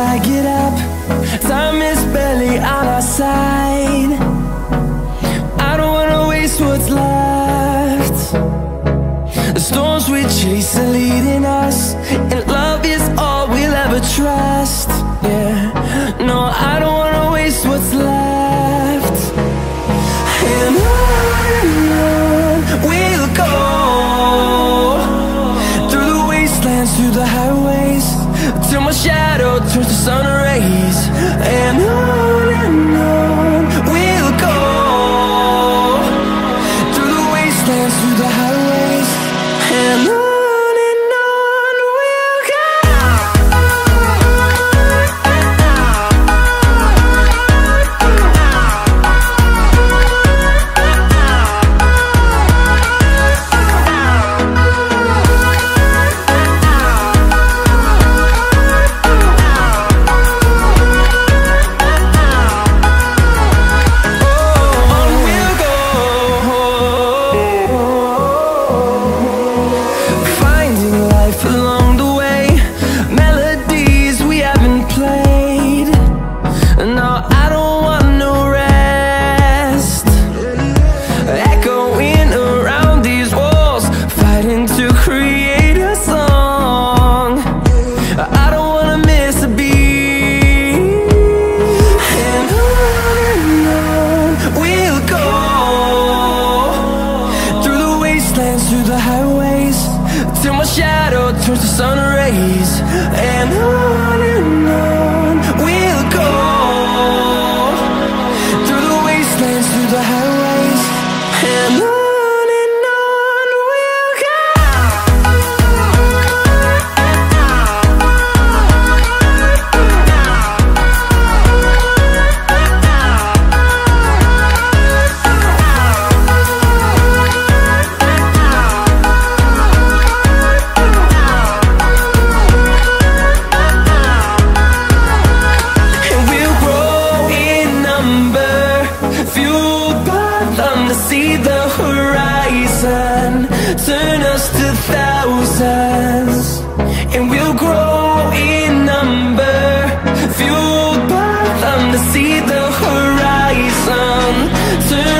I get up, time is barely on our side. I don't wanna waste what's left. The storms we chase are leading us, and love is all we'll ever trust. Yeah, no, I don't wanna waste what's left. And on we'll go, through the wastelands, through the highways, till my shadow turns to sun rays. And on we'll go, through the wastelands, through the highways, and on. Through the highways, till my shadow turns to sun rays. And on we'll go, through the wastelands, through the highways, and on we'll go. See the horizon turn us to thousands, and we'll grow in number, fueled by them to see the horizon turn